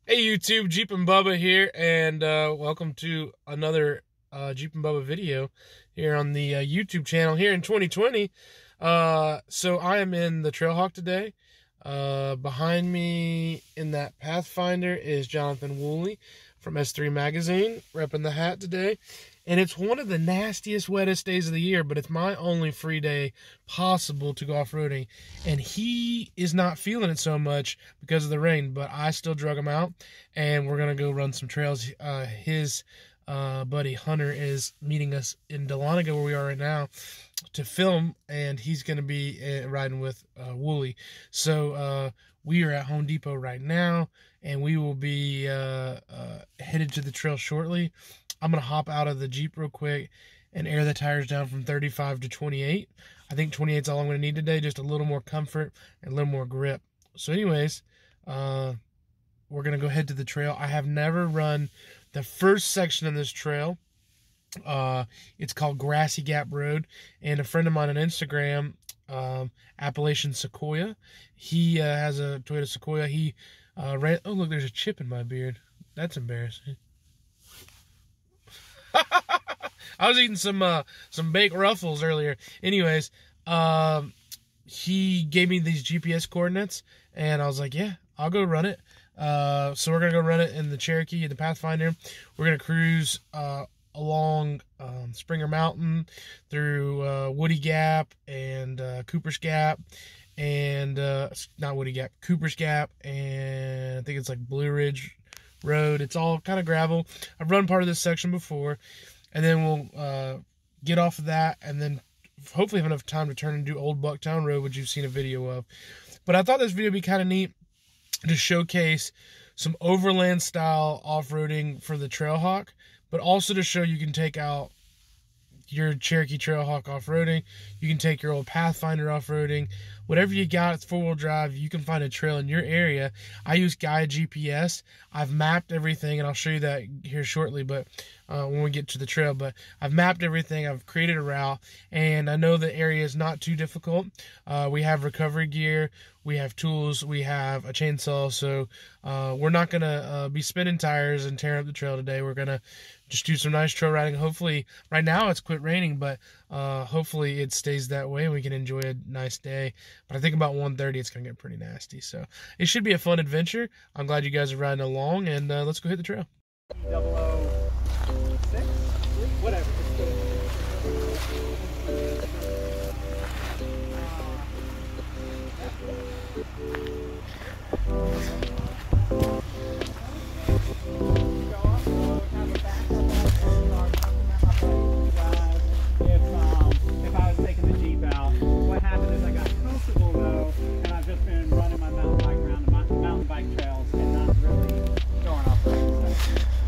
Hey YouTube, Jeep and Bubba here, and welcome to another Jeep and Bubba video here on the YouTube channel here in 2020. So I am in the Trailhawk today. Behind me in that Pathfinder is Johnathan Wooley from S3 Magazine, repping the hat today. And it's one of the nastiest, wettest days of the year, but it's my only free day possible to go off-roading. And he is not feeling it so much because of the rain, but I still drug him out, and we're going to go run some trails. His buddy Hunter is meeting us in Dahlonega, where we are right now, to film, and he's going to be riding with Wooley. So we are at Home Depot right now, and we will be headed to the trail shortly. I'm going to hop out of the Jeep real quick and air the tires down from 35 to 28. I think 28 is all I'm going to need today, just a little more comfort and a little more grip. So anyways, we're going to go head to the trail. I have never run the first section of this trail. It's called Grassy Gap Road, and a friend of mine on Instagram, Appalachians Sequoia, he has a Toyota Sequoia. He ran, oh look, there's a chip in my beard. That's embarrassing. I was eating some baked Ruffles earlier. Anyways, he gave me these GPS coordinates, and I was like, yeah, I'll go run it. So we're gonna go run it in the Cherokee, the Pathfinder. We're gonna cruise along Springer Mountain, through Woody Gap and Cooper's Gap, and not Woody Gap, Cooper's Gap, and I think it's like Blue Ridge Road. It's all kind of gravel. I've run part of this section before, and then we'll get off of that, and then hopefully have enough time to turn and do Old Bucktown Road, which you've seen a video of. But I thought this video would be kind of neat to showcase some overland style off-roading for the Trailhawk, but also to show you can take out your Cherokee Trailhawk off-roading. You can take your old Pathfinder off-roading. Whatever you got, it's four-wheel drive. You can find a trail in your area. I use Gaia GPS. I've mapped everything, and I'll show you that here shortly, but when we get to the trail. But I've mapped everything. I've created a route, and I know the area is not too difficult. We have recovery gear. We have tools. We have a chainsaw. So we're not going to be spinning tires and tearing up the trail today. We're going to just do some nice trail riding. Hopefully, right now it's quit raining, but hopefully it stays that way and we can enjoy a nice day. But I think about 1:30 it's going to get pretty nasty. So it should be a fun adventure. I'm glad you guys are riding along, and let's go hit the trail. 006? Whatever. If I was taking the Jeep out, what happened is I got comfortable though, and I've just been running my mountain bike around the mountain bike trails and not really going off road.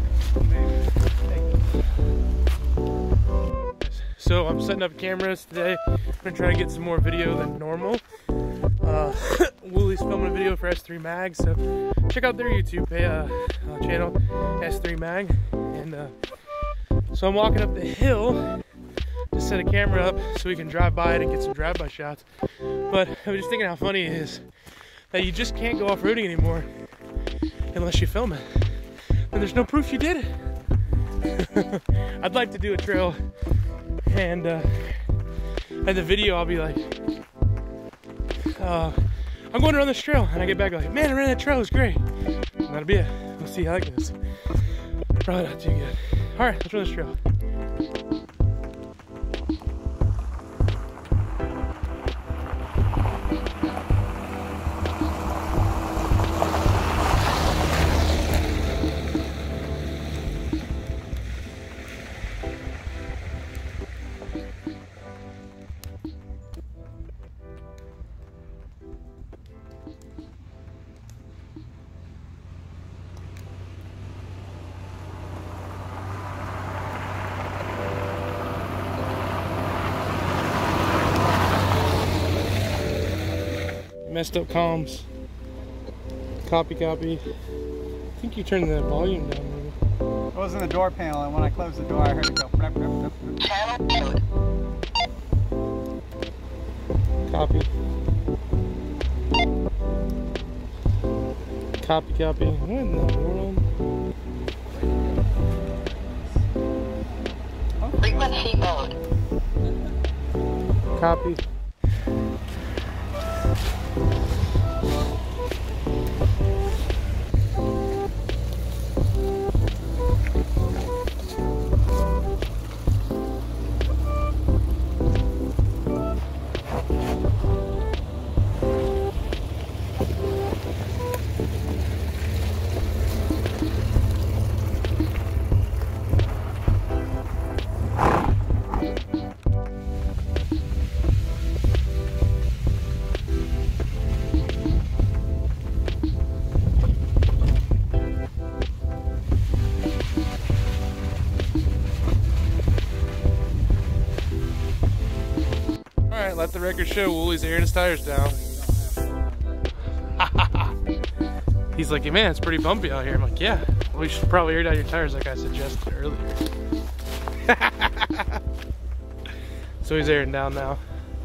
So I'm setting up cameras today. I'm gonna try to get some more video than normal. Wooley's filming a video for S3 Mag, so check out their YouTube channel, S3 Mag. And so I'm walking up the hill to set a camera up so we can drive by it and get some drive-by shots. But I was just thinking how funny it is that you just can't go off-roading anymore unless you film it. And there's no proof you did it. I'd like to do a trail, and in the video I'll be like, I'm going to run this trail, and I get back like, man, I ran that trail, it was great. And that'll be it. We'll see how that goes. Probably not too good. All right, let's run this trail. Messed up comms. Copy. I think you turned the volume down maybe. It was in the door panel, and when I closed the door, I heard it go. Copy. Copy. What in the world? Frequency mode. Copy. Let the record show Wooley's airing his tires down. He's like, hey man, it's pretty bumpy out here. I'm like, yeah, well, you should probably air down your tires like I suggested earlier. So he's airing down now.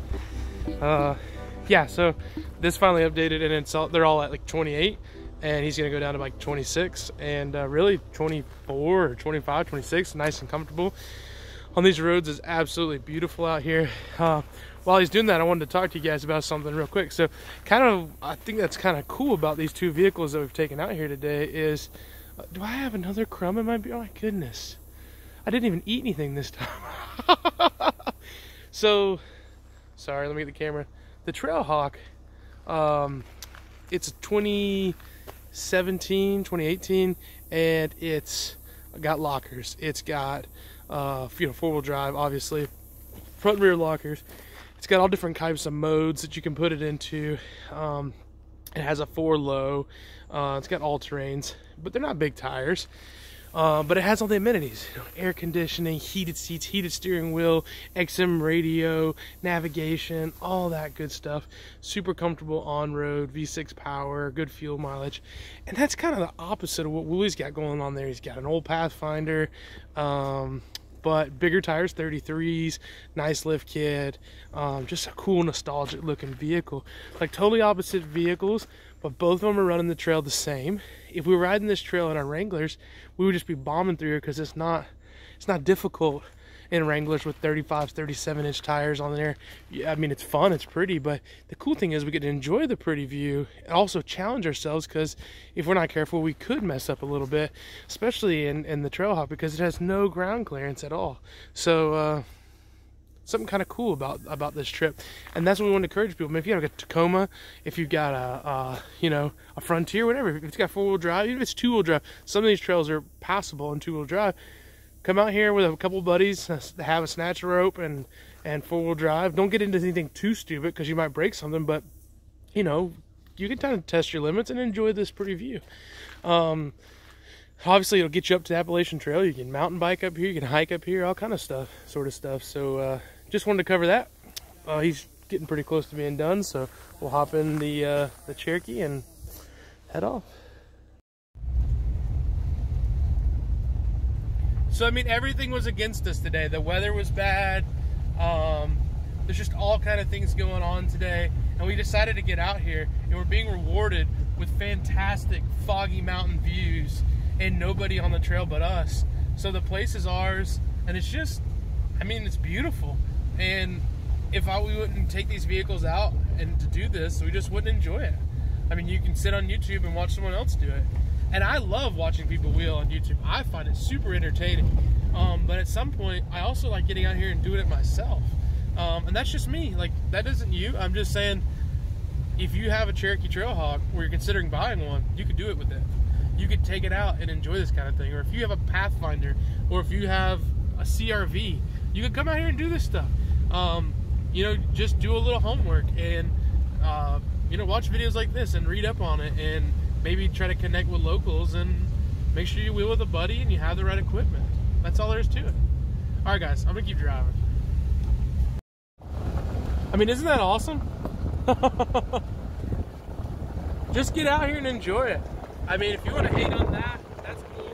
Yeah, so this finally updated, and it's all, they're all at like 28, and he's gonna go down to like 26, and really 24 or 25, 26, nice and comfortable. On these roads is absolutely beautiful out here. While he's doing that, I wanted to talk to you guys about something real quick. So I think that's kind of cool about these two vehicles that we've taken out here today is, do I have another crumb in my beer? Oh my goodness. I didn't even eat anything this time. So, sorry, let me get the camera. The Trailhawk, it's 2017, 2018, and it's got lockers. It's got, four-wheel drive, obviously, front and rear lockers. It's got all different types of modes that you can put it into. It has a 4-low. It's got all-terrains, but they're not big tires. But it has all the amenities, air conditioning, heated seats, heated steering wheel, XM radio, navigation, all that good stuff. Super comfortable on-road, V6 power, good fuel mileage. And that's kind of the opposite of what Wooley's got going on there. He's got an old Pathfinder, but bigger tires, 33s, nice lift kit, just a cool nostalgic looking vehicle. Like totally opposite vehicles, but both of them are running the trail the same. If we were riding this trail in our Wranglers, we would just be bombing through here because it's not difficult in Wranglers with 35, 37-inch tires on there. Yeah, I mean, it's fun, it's pretty, but the cool thing is we get to enjoy the pretty view and also challenge ourselves, because if we're not careful, we could mess up a little bit, especially in the Trailhawk, because it has no ground clearance at all. So something kind of cool about this trip, and that's what we want to encourage people. I mean, if you have a Tacoma, if you've got a Frontier, whatever, if it's got 4-wheel drive, even if it's 2-wheel drive, some of these trails are passable in 2-wheel drive. Come out here with a couple buddies, have a snatch rope and 4-wheel drive. Don't get into anything too stupid because you might break something, but you know, you can kind of test your limits and enjoy this pretty view. Obviously it'll get you up to the Appalachian Trail. You can mountain bike up here, you can hike up here, all kind of stuff, So just wanted to cover that. He's getting pretty close to being done, so we'll hop in the Cherokee and head off. So I mean, everything was against us today. The weather was bad. There's just all kind of things going on today, and we decided to get out here, and we're being rewarded with fantastic foggy mountain views and nobody on the trail but us. So the place is ours, and it's just, I mean, it's beautiful. And if we wouldn't take these vehicles out and to do this, we just wouldn't enjoy it. I mean, you can sit on YouTube and watch someone else do it. And I love watching people wheel on YouTube. I find it super entertaining. But at some point, I also like getting out here and doing it myself. And that's just me. Like, that isn't you. I'm just saying, if you have a Cherokee Trailhawk or you're considering buying one, you could do it with it. You could take it out and enjoy this kind of thing. Or if you have a Pathfinder, or if you have a CRV, you could come out here and do this stuff. You know, just do a little homework and, you know, watch videos like this and read up on it, and maybe try to connect with locals and make sure you wheel with a buddy and you have the right equipment. That's all there is to it. All right, guys, I'm gonna keep driving. I mean, isn't that awesome? Just get out here and enjoy it. I mean, if you want to hate on that, that's cool.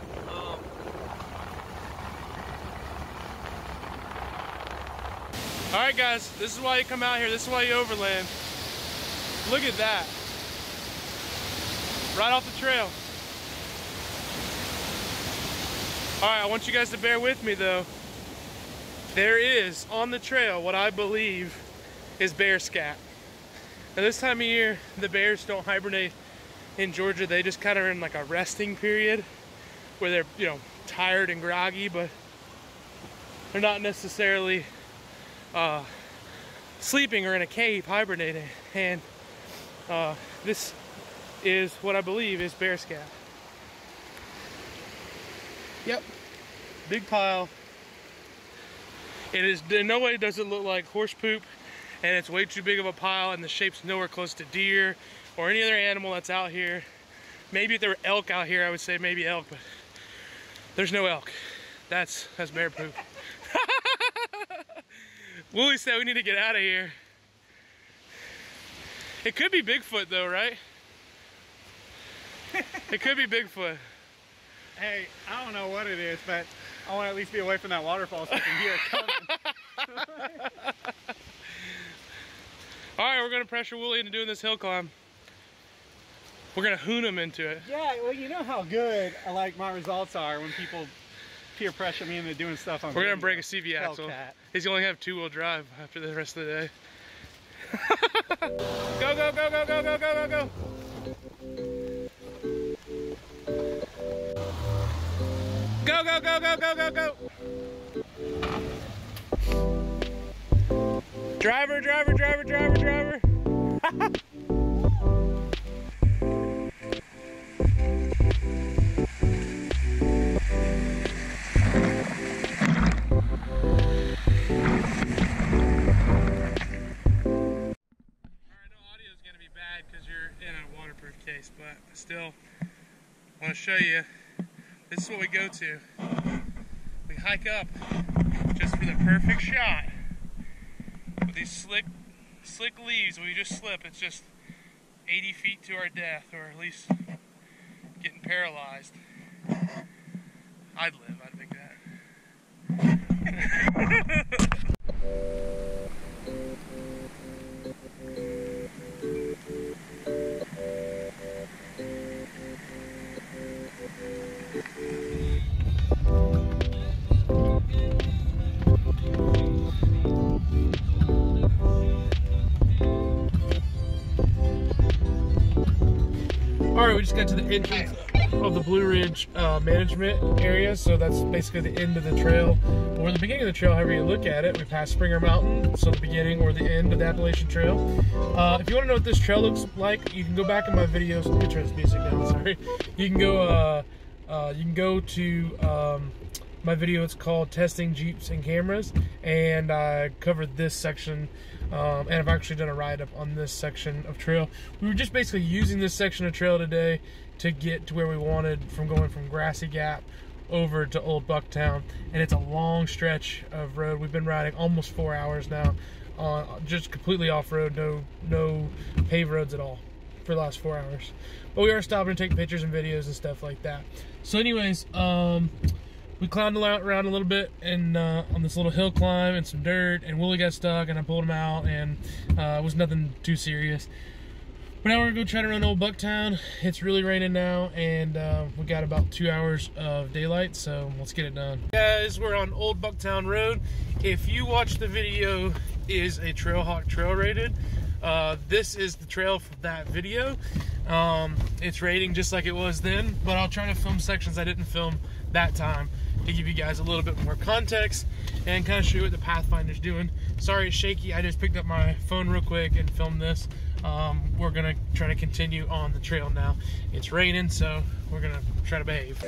All right, guys, this is why you come out here. This is why you overland. Look at that. right off the trail. All right, I want you guys to bear with me though. There is on the trail what I believe is bear scat. Now this time of year, the bears don't hibernate in Georgia. They just kind of are in like a resting period where they're, you know, tired and groggy, but they're not necessarily sleeping or in a cave hibernating. And this is what I believe is bear scat. Yep, big pile. It is, in no way does it look like horse poop, and it's way too big of a pile, and the shape's nowhere close to deer or any other animal that's out here. Maybe if there were elk out here, I would say maybe elk, but there's no elk. That's bear poop. Wooley said we need to get out of here. It could be Bigfoot though, right? It could be Bigfoot. Hey, I don't know what it is, but I want to at least be away from that waterfall so I can hear it coming. All right, we're gonna pressure Wooley into doing this hill climb. We're gonna hoon him into it. Yeah, well, you know how good like my results are when people peer pressure me into doing stuff on We're video. gonna break a CV axle. He's gonna have 2-wheel drive after the rest of the day. Go, go, go, go, go, go, go, go, go. Go, go, go, go, go, go, go. Driver, driver, driver, driver, driver. Case, but still want to show you this is what we go to. We hike up just for the perfect shot with these slick leaves. We just slip, it's just 80 feet to our death, or at least getting paralyzed. I'd live, I'd make that. Alright, we just got to the entrance of the Blue Ridge management area, so that's basically the end of the trail, or the beginning of the trail, however you look at it. We passed Springer Mountain, so the beginning or the end of the Appalachian Trail. If you want to know what this trail looks like, you can go back in my videos. Let me turn this music down, sorry. You can go to my video. It's called Testing Jeeps and Cameras, and I covered this section, and I've actually done a ride-up on this section of trail. We were just basically using this section of trail today to get to where we wanted, from going from Grassy Gap over to Old Bucktown, and it's a long stretch of road. We've been riding almost 4 hours now, just completely off-road, no paved roads at all for the last 4 hours. But we are stopping to take pictures and videos and stuff like that. So anyways, we climbed around a little bit and on this little hill climb and some dirt, and Wooley got stuck and I pulled him out, and it was nothing too serious. But now we're gonna go try to run Old Bucktown. It's really raining now, and we got about 2 hours of daylight, so let's get it done. Guys, we're on Old Bucktown Road. If you watch the video, is a Trailhawk trail rated. This is the trail for that video. It's rating just like it was then, but I'll try to film sections I didn't film that time to give you guys a little bit more context and kind of show you what the Pathfinder's doing. Sorry it's shaky, I just picked up my phone real quick and filmed this. We're gonna try to continue on the trail now. It's raining, so we're gonna try to behave.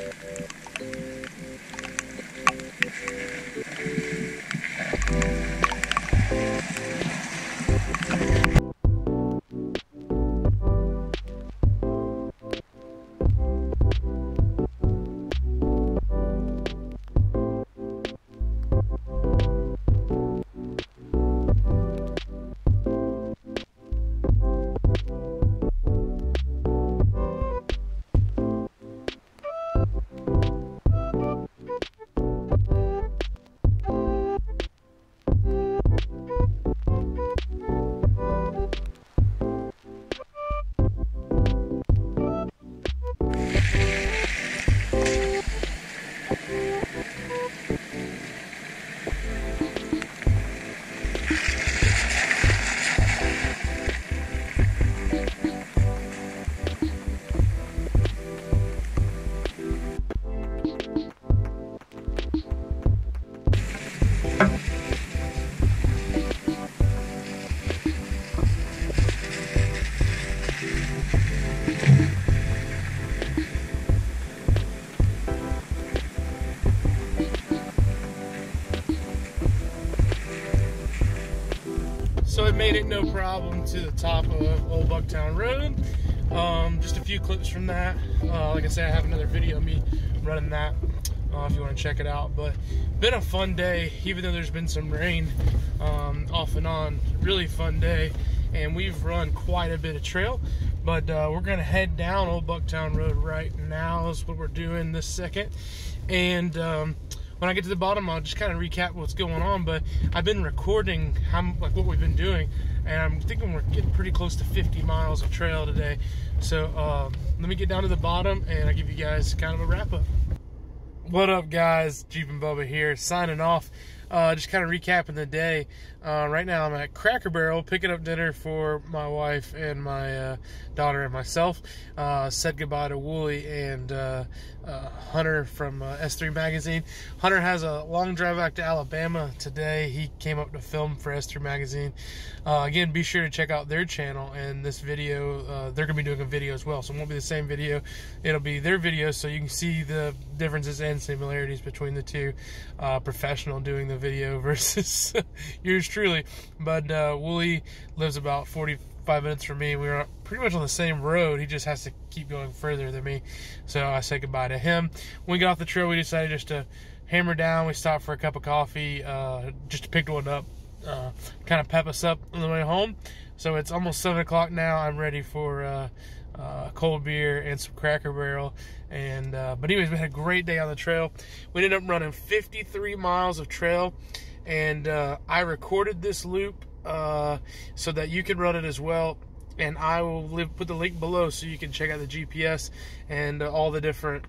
made it no problem to the top of Old Bucktown Road. Just a few clips from that. Like I said, I have another video of me running that if you want to check it out. But been a fun day, even though there's been some rain off and on. Really fun day, and we've run quite a bit of trail. But we're gonna head down Old Bucktown Road right now is what we're doing this second. And when I get to the bottom, I'll just kind of recap what's going on. But I've been recording what we've been doing, and I'm thinking we're getting pretty close to 50 miles of trail today. So let me get down to the bottom, and I'll give you guys kind of a wrap up. What up, guys? Jeep and Bubba here, signing off. Just kind of recapping the day. Right now I'm at Cracker Barrel picking up dinner for my wife and my daughter and myself. Said goodbye to Wooley and Hunter from S3 Magazine. Hunter has a long drive back to Alabama today. He came up to film for S3 Magazine. Again, be sure to check out their channel and this video. They're going to be doing a video as well, so it won't be the same video. It'll be their video, so you can see the differences and similarities between the two. Professional doing the video versus yours truly. But Wooley lives about 45 minutes from me. We were pretty much on the same road. He just has to keep going further than me, so I said goodbye to him. When we got off the trail, we decided just to hammer down. We stopped for a cup of coffee, just picked one up, kind of pep us up on the way home. So it's almost 7 o'clock now. I'm ready for cold beer and some Cracker Barrel. And but anyways, we had a great day on the trail. We ended up running 53 miles of trail, and I recorded this loop so that you can run it as well. And I will put the link below so you can check out the GPS and all the different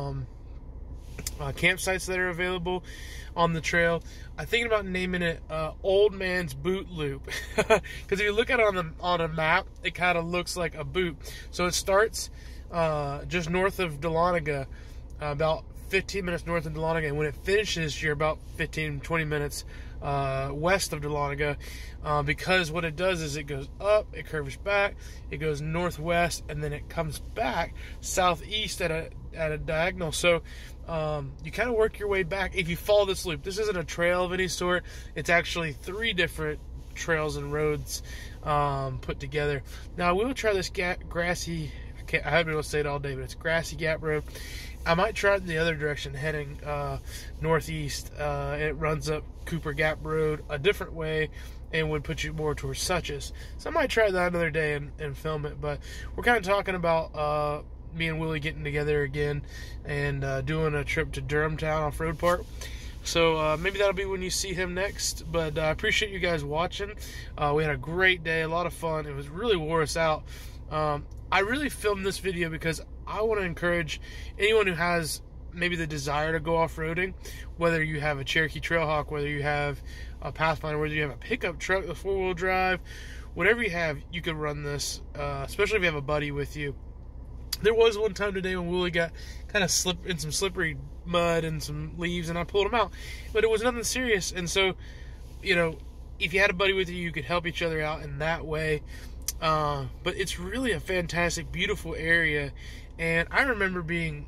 campsites that are available on the trail. I'm thinking about naming it Old Man's Boot Loop, because if you look at it on a map, it kind of looks like a boot. So it starts just north of Dahlonega, about 15 minutes north of Dahlonega, and when it finishes, you're about 15-20 minutes west of Dahlonega, because what it does is it goes up, it curves back, it goes northwest, and then it comes back southeast at a diagonal. So you kind of work your way back if you follow this loop. This isn't a trail of any sort. It's actually 3 different trails and roads put together. Now we will try this grassy, I haven't been able to say it all day, but it's grassy gap road. I might try it in the other direction, heading northeast. It runs up Cooper Gap Road a different way and would put you more towards Suches. So I might try that another day and film it. But we're kind of talking about me and Willie getting together again and doing a trip to Durhamtown Off-Road Park. So maybe that'll be when you see him next. But I appreciate you guys watching. We had a great day, a lot of fun. It was really wore us out. I really filmed this video because I want to encourage anyone who has maybe the desire to go off-roading, whether you have a Cherokee Trailhawk, whether you have a Pathfinder, whether you have a pickup truck, the 4-wheel drive, whatever you have, you can run this, especially if you have a buddy with you. There was one time today when Willie got kind of slipped in some slippery mud and some leaves, and I pulled him out, but it was nothing serious. And so, you know, if you had a buddy with you, you could help each other out in that way. But it's really a fantastic, beautiful area. And I remember being,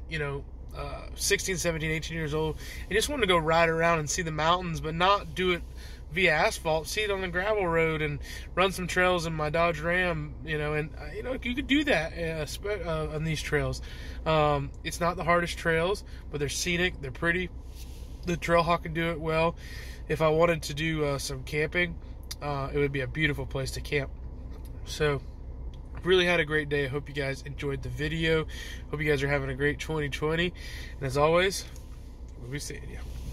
16, 17, 18 years old, and just wanted to go ride around and see the mountains, but not do it via asphalt, see it on the gravel road and run some trails in my Dodge Ram, and you could do that on these trails. It's not the hardest trails, but they're scenic, they're pretty. The Trailhawk can do it well. If I wanted to do some camping, it would be a beautiful place to camp. So really had a great day. I hope you guys enjoyed the video. Hope you guys are having a great 2020. And as always, we'll be seeing you.